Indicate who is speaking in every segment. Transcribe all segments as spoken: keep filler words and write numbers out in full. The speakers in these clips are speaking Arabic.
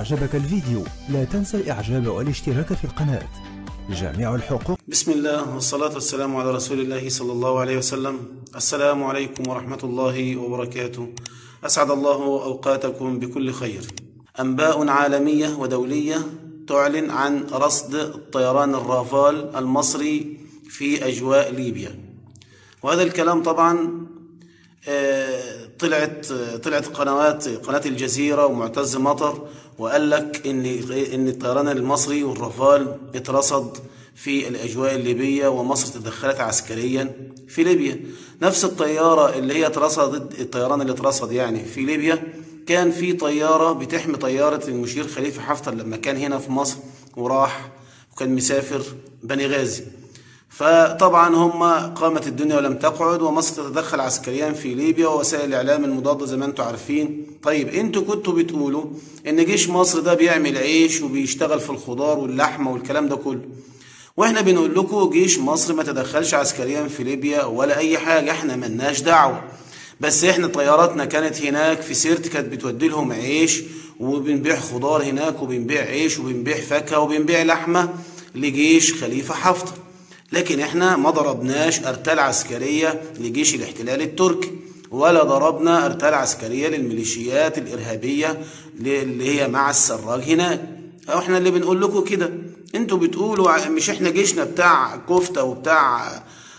Speaker 1: عجبك الفيديو لا تنسى الإعجاب والاشتراك في القناة. جميع الحقوق.
Speaker 2: بسم الله والصلاة والسلام على رسول الله صلى الله عليه وسلم. السلام عليكم ورحمة الله وبركاته. أسعد الله أوقاتكم بكل خير. أنباء عالمية ودولية تعلن عن رصد الطيران الرافال المصري في أجواء ليبيا، وهذا الكلام طبعا طلعت طلعت قنوات قناة الجزيرة ومعتز مطر وقال لك ان ان الطيران المصري والرافال اترصد في الاجواء الليبيه ومصر تدخلت عسكريا في ليبيا. نفس الطياره اللي هي اترصدت، الطيران اللي اترصد يعني في ليبيا، كان في طياره بتحمي طياره المشير خليفه حفتر لما كان هنا في مصر وراح وكان مسافر بني غازي. فطبعا هم قامت الدنيا ولم تقعد، ومصر تتدخل عسكريا في ليبيا ووسائل الاعلام المضاده زي ما انتم عارفين. طيب انتوا كنتوا بتقولوا ان جيش مصر ده بيعمل عيش وبيشتغل في الخضار واللحمه والكلام ده كله، واحنا بنقول لكم جيش مصر ما تدخلش عسكريا في ليبيا ولا اي حاجه، احنا ملناش دعوه. بس احنا طياراتنا كانت هناك في سيرت كانت بتودي لهم عيش، وبنبيع خضار هناك وبنبيع عيش وبنبيع فاكهه وبنبيع لحمه لجيش خليفه حفتر. لكن احنا ما ضربناش ارتال عسكريه لجيش الاحتلال التركي، ولا ضربنا ارتال عسكريه للميليشيات الارهابيه اللي هي مع السراج هناك. احنا اللي بنقول لكم كده، انتوا بتقولوا مش احنا جيشنا بتاع كفته وبتاع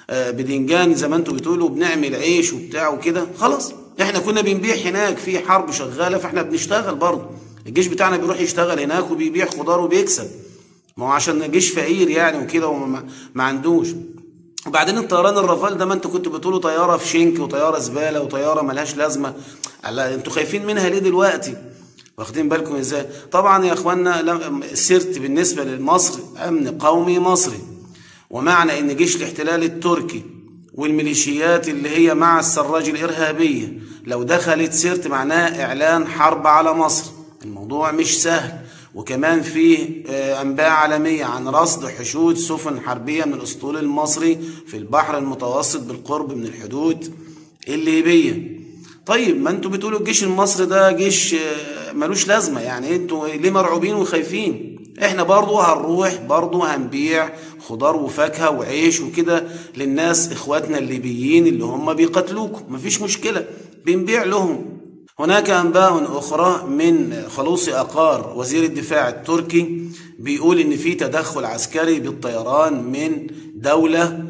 Speaker 2: بدنجان زي ما انتوا بتقولوا، بنعمل عيش وبتاع وكده. خلاص احنا كنا بنبيع هناك في حرب شغاله، فاحنا بنشتغل برضه. الجيش بتاعنا بيروح يشتغل هناك وبيبيع خضار وبيكسب، ما هو عشان جيش فقير يعني وكده وما ما عندوش. وبعدين الطيران الرافال ده ما انتوا كنتوا بتقولوا طياره في شنك وطياره زباله وطياره ملهاش لازمه، انتوا خايفين منها ليه دلوقتي؟ واخدين بالكم ازاي؟ طبعا يا اخوانا السيرت بالنسبه لمصر امن قومي مصري، ومعنى ان جيش الاحتلال التركي والميليشيات اللي هي مع السراج الارهابيه لو دخلت سيرت معناه اعلان حرب على مصر. الموضوع مش سهل. وكمان فيه أنباء عالمية عن رصد حشود سفن حربية من الأسطول المصري في البحر المتوسط بالقرب من الحدود الليبية. طيب ما انتوا بتقولوا الجيش المصري ده جيش ملوش لازمة، يعني انتوا ليه مرعوبين وخايفين؟ احنا برضو هنروح برضو هنبيع خضار وفاكهة وعيش وكده للناس اخواتنا الليبيين اللي هم بيقتلوكم، مفيش مشكلة، بنبيع لهم. هناك أنباء أخرى من خلوصي أقار وزير الدفاع التركي بيقول إن في تدخل عسكري بالطيران من دولة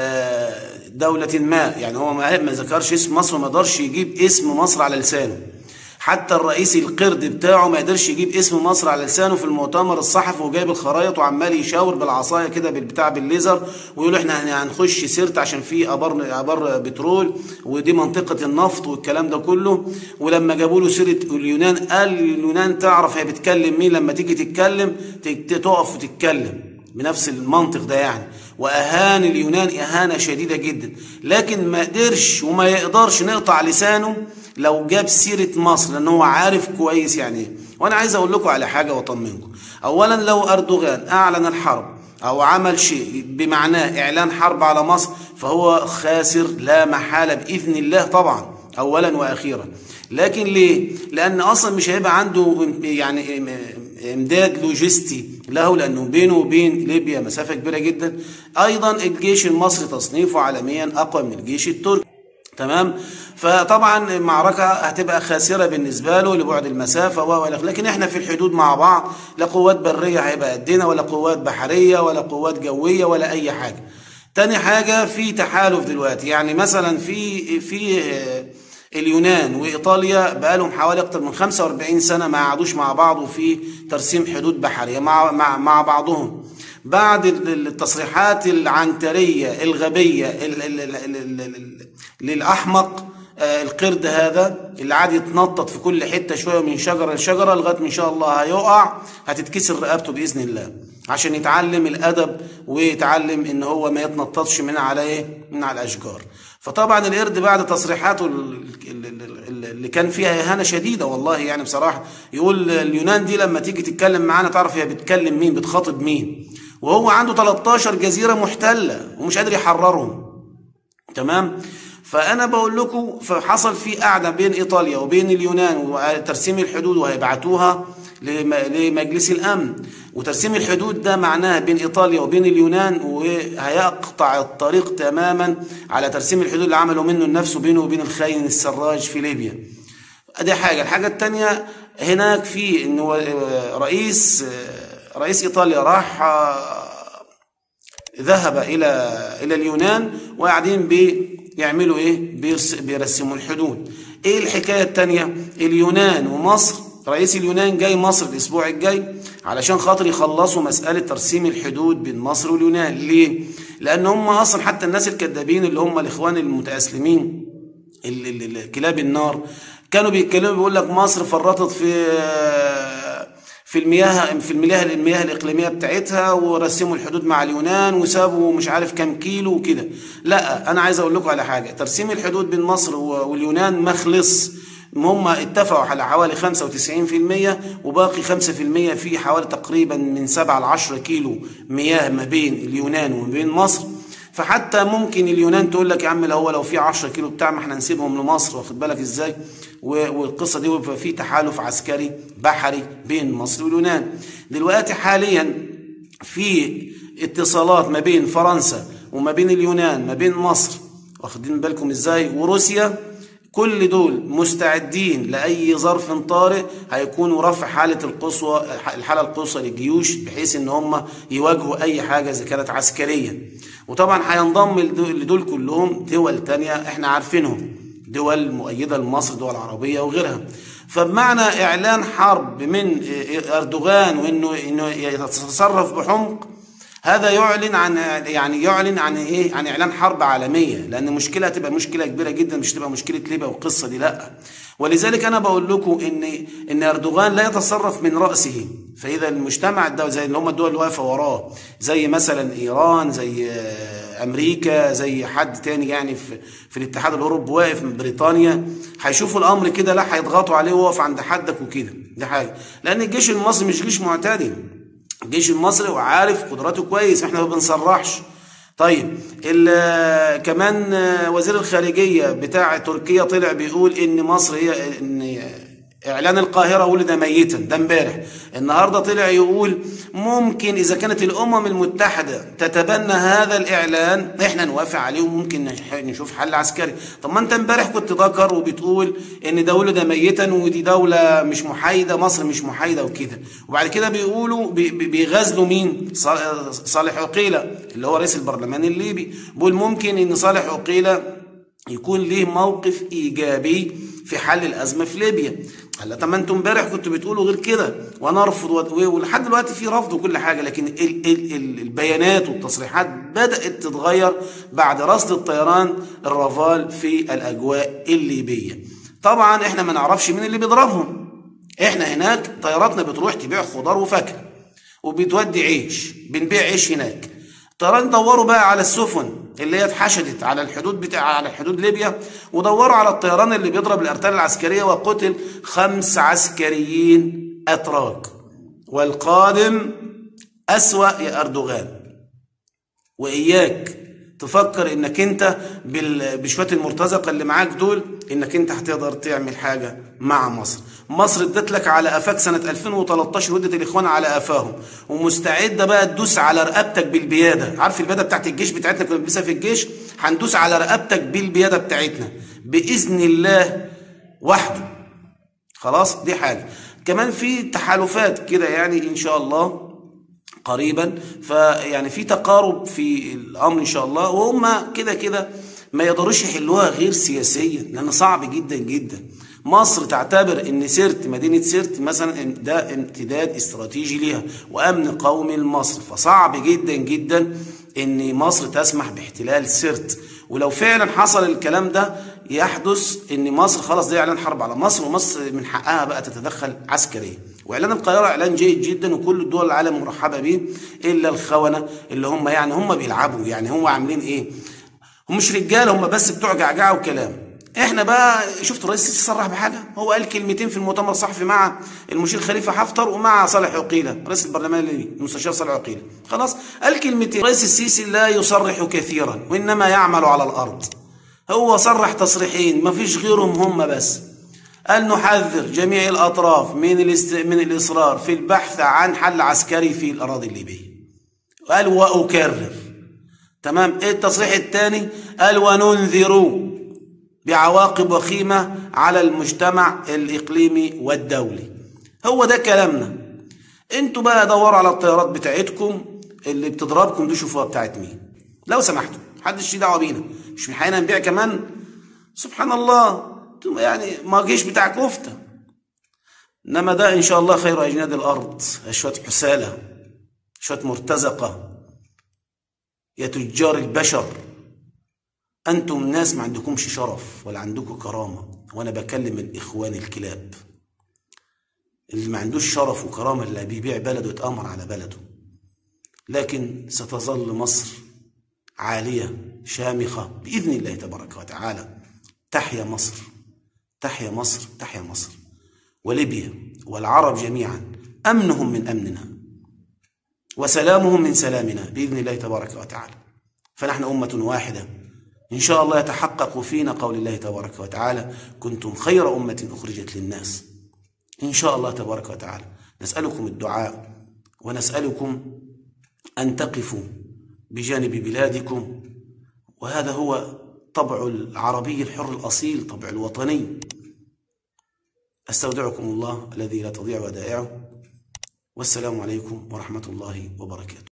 Speaker 2: دولة ما، يعني هو ما ذكرش اسم مصر وما قدرش يجيب اسم مصر على لسانه. حتى الرئيس القرد بتاعه ما قدرش يجيب اسم مصر على لسانه في المؤتمر الصحفي، وجايب الخرايط وعمال يشاور بالعصايه كده بالبتاع بالليزر ويقول احنا هنخش سيرت عشان في ابار ابار بترول ودي منطقه النفط والكلام ده كله. ولما جابوا له سيره اليونان قال اليونان تعرف هي بتكلم مين لما تيجي تتكلم تقف وتتكلم بنفس المنطق ده يعني، واهان اليونان اهانه شديده جدا. لكن ما قدرش وما يقدرش نقطع لسانه لو جاب سيرة مصر، لأنه هو عارف كويس يعني ايه. وأنا عايز أقول لكم على حاجة وأطمنكم. أولا لو أردوغان أعلن الحرب أو عمل شيء بمعناه إعلان حرب على مصر فهو خاسر لا محالة بإذن الله طبعا أولا وأخيرا. لكن ليه؟ لأن أصلا مش هيبقى عنده يعني إمداد لوجستي له، لأنه بينه وبين ليبيا مسافة كبيرة جدا. أيضا الجيش المصري تصنيفه عالميا أقوى من الجيش التركي، تمام؟ فطبعا المعركة هتبقى خاسرة بالنسبة له لبعد المسافة والى اخره. لكن احنا في الحدود مع بعض، لا قوات برية هيبقى قدنا ولا قوات بحرية ولا قوات جوية ولا أي حاجة. تاني حاجة في تحالف دلوقتي، يعني مثلا في في اليونان وإيطاليا بقالهم حوالي أكتر من خمسة وأربعين سنة ما قعدوش مع بعض وفي ترسيم حدود بحرية مع مع مع بعضهم. بعد التصريحات العنترية الغبية للأحمق القرد هذا اللي عاد يتنطط في كل حتة شوية من شجرة لشجرة لغاية ما إن شاء الله هيقع، هتتكسر رقبته بإذن الله عشان يتعلم الأدب ويتعلم إن هو ما يتنططش من على إيه؟ من على الأشجار. فطبعا القرد بعد تصريحاته اللي كان فيها إهانة شديدة والله يعني بصراحة، يقول اليونان دي لما تيجي تتكلم معانا تعرف هي بتكلم مين، بتخاطب مين، وهو عنده تلتاشر جزيرة محتلة ومش قادر يحررهم، تمام؟ فأنا بقول لكم فحصل في قعدة بين إيطاليا وبين اليونان وترسيم الحدود وهيبعتوها لمجلس الأمن. وترسيم الحدود ده معناه بين إيطاليا وبين اليونان، وهيقطع الطريق تماما على ترسيم الحدود اللي عملوا منه النفس بينه وبين الخاين السراج في ليبيا. دي حاجة. الحاجة التانية هناك في إنه رئيس رئيس إيطاليا راح ذهب إلى إلى اليونان، وقاعدين بيعملوا إيه؟ بيرسموا الحدود. إيه الحكاية التانية؟ اليونان ومصر، رئيس اليونان جاي مصر الأسبوع الجاي علشان خاطر يخلصوا مسألة ترسيم الحدود بين مصر واليونان. ليه؟ لأن هم أصلا حتى الناس الكذابين اللي هم الإخوان المتأسلمين كلاب النار كانوا بيتكلموا بيقول لك مصر فرطت في في المياه في المياه المياه الإقليمية بتاعتها، ورسموا الحدود مع اليونان وسابوا مش عارف كام كيلو وكده. لا، أنا عايز أقول لكم على حاجة. ترسيم الحدود بين مصر واليونان ما خلص. هم اتفقوا على حوالي خمسة وتسعين في المية، وباقي خمسة في المية في حوالي تقريبا من سبعة لعشرة كيلو مياه ما بين اليونان وما بين مصر. فحتى ممكن اليونان تقول لك يا عم لو هو لو في عشرة كيلو بتاع ما احنا نسيبهم لمصر، واخد بالك ازاي؟ والقصه دي ويبقى في تحالف عسكري بحري بين مصر واليونان. دلوقتي حاليا في اتصالات ما بين فرنسا وما بين اليونان ما بين مصر، واخدين بالكم ازاي؟ وروسيا. كل دول مستعدين لأي ظرف طارئ هيكونوا رفع حالة القصوى الحالة القصوى للجيوش، بحيث ان هم يواجهوا اي حاجة اذا كانت عسكرية. وطبعا هينضم لدول كلهم دول تانية احنا عارفينهم، دول مؤيدة لمصر، دول عربية وغيرها. فبمعنى اعلان حرب من اردوغان وانه انه يتصرف بحمق، هذا يعلن عن يعني يعلن عن ايه؟ عن اعلان حرب عالميه، لان مشكله هتبقى مشكله كبيره جدا، مش تبقى مشكله ليبيا والقصه دي، لا. ولذلك انا بقول لكم ان ان اردوغان لا يتصرف من راسه. فاذا المجتمع الدولي زي اللي هم الدول اللي واقفه وراه، زي مثلا ايران، زي امريكا، زي حد تاني يعني في في الاتحاد الاوروبي واقف من بريطانيا، هيشوفوا الامر كده لا هيضغطوا عليه ويقف عند حدك وكده. دي حاجه. لان الجيش المصري مش جيش معتدي، الجيش المصري وعارف قدراته كويس، احنا ما بنصرحش. طيب كمان وزير الخارجيه بتاع تركيا طلع بيقول ان مصر هي ان اعلان القاهره ولد ميتا، ده امبارح. النهارده طلع يقول ممكن اذا كانت الامم المتحده تتبنى هذا الاعلان احنا نوافق عليه، وممكن نشوف حل عسكري. طب ما انت امبارح كنت ذكر وبتقول ان ده ولد ميتا ودي دوله مش محايده، مصر مش محايده وكده. وبعد كده بيقولوا بيغازلوا مين؟ صالح عقيله اللي هو رئيس البرلمان الليبي، بيقول ممكن ان صالح عقيله يكون ليه موقف ايجابي في حل الازمه في ليبيا. هلا طب ما انتم امبارح كنتوا بتقولوا غير كده وانا ارفض، ولحد دلوقتي في رفض وكل حاجه، لكن ال ال ال البيانات والتصريحات بدات تتغير بعد رصد الطيران الرافال في الاجواء الليبيه. طبعا احنا ما نعرفش مين اللي بيضربهم. احنا هناك طياراتنا بتروح تبيع خضار وفاكهه وبتودي عيش، بنبيع عيش هناك. الطيران دوروا بقى على السفن اللي هي اتحشدت على الحدود بتاع على حدود ليبيا، ودوروا على الطيران اللي بيضرب الارتال العسكريه، وقتل خمس عسكريين اتراك. والقادم اسوأ يا اردوغان. واياك تفكر انك انت بشويه المرتزقه اللي معاك دول انك انت هتقدر تعمل حاجه مع مصر. مصر ادت لك على قفاك سنه ألفين وتلتاشر، ودت الاخوان على قفاهم، ومستعده بقى تدوس على رقبتك بالبياده. عارف البياده بتاعت الجيش بتاعتنا كنا بنلبسها في الجيش؟ هندوس على رقبتك بالبياده بتاعتنا باذن الله وحده. خلاص؟ دي حاجه. كمان في تحالفات كده يعني ان شاء الله قريبا، فيعني في تقارب في الامر ان شاء الله، وهم كده كده ما يقدروش يحلوها غير سياسيا، لان صعب جدا جدا. مصر تعتبر ان سرت مدينه سرت مثلا ده امتداد استراتيجي ليها وامن قومي لمصر، فصعب جدا جدا ان مصر تسمح باحتلال سرت. ولو فعلا حصل الكلام ده يحدث ان مصر خلاص ده اعلان حرب على مصر، ومصر من حقها بقى تتدخل عسكريا. واعلان القاهره اعلان جيد جدا وكل الدول العالم مرحبه بيه، الا الخونه اللي هم يعني هم بيلعبوا، يعني هم عاملين ايه؟ هم مش رجاله، هم بس بتوع جعجعه وكلام. احنا بقى شفت الرئيس السيسي صرح بحاجه، هو قال كلمتين في المؤتمر الصحفي مع المشير خليفه حفتر ومع صالح عقيله رئيس البرلمان الليبي المستشار صالح عقيله، خلاص قال كلمتين. الرئيس السيسي لا يصرح كثيرا وانما يعمل على الارض. هو صرح تصريحين ما فيش غيرهم هم بس. أن نحذر جميع الأطراف من الاست... من الإصرار في البحث عن حل عسكري في الأراضي الليبية. قال وأكرر. تمام. إيه التصريح الثاني؟ قال وننذر بعواقب وخيمة على المجتمع الإقليمي والدولي. هو ده كلامنا. انتوا بقى دوروا على الطيارات بتاعتكم اللي بتضربكم دي، شوفوها بتاعت مين لو سمحتوا، محدش ليه دعوه بينا. مش من حقنا نبيع كمان؟ سبحان الله، يعني ما جيش بتاع كفته. انما ده ان شاء الله خير اجناد الارض، شويه حساله، شويه مرتزقه، يا تجار البشر. انتم ناس ما عندكمش شرف ولا عندكم كرامه، وانا بكلم الاخوان الكلاب اللي ما عندوش شرف وكرامه، اللي بيبيع بلده ويتامر على بلده. لكن ستظل مصر عاليه شامخه باذن الله تبارك وتعالى. تحيا مصر، تحيا مصر، تحيا مصر. وليبيا والعرب جميعا امنهم من امننا وسلامهم من سلامنا باذن الله تبارك وتعالى. فنحن امه واحده ان شاء الله يتحقق فينا قول الله تبارك وتعالى: كنتم خير امه اخرجت للناس. إن شاء الله تبارك وتعالى نسألكم الدعاء، ونسألكم أن تقفوا بجانب بلادكم، وهذا هو طبع العربي الحر الأصيل، طبع الوطني. أستودعكم الله الذي لا تضيع ودائعه، والسلام عليكم ورحمة الله وبركاته.